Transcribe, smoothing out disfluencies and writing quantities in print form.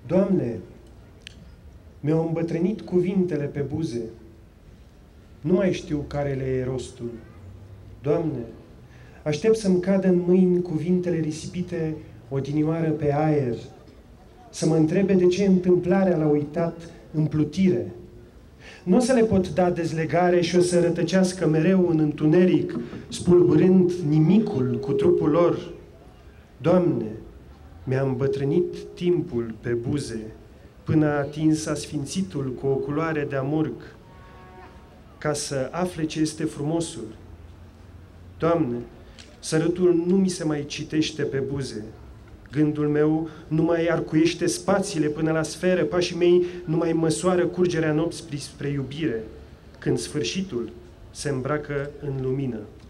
Doamne, mi-au îmbătrânit cuvintele pe buze. Nu mai știu care le e rostul. Doamne, aștept să-mi cadă în mâini cuvintele risipite odinioară pe aer, să mă întrebe de ce întâmplarea l-a uitat în plutire. Nu o să le pot da dezlegare și o să rătăcească mereu în întuneric, spulburând nimicul cu trupul lor. Doamne, mi-a îmbătrânit timpul pe buze, până a atins asfințitul cu o culoare de amurg, ca să afle ce este frumosul. Doamne, sărătul nu mi se mai citește pe buze, gândul meu nu mai arcuiește spațiile până la sferă, pașii mei nu mai măsoară curgerea nopții spre iubire, când sfârșitul se îmbracă în lumină.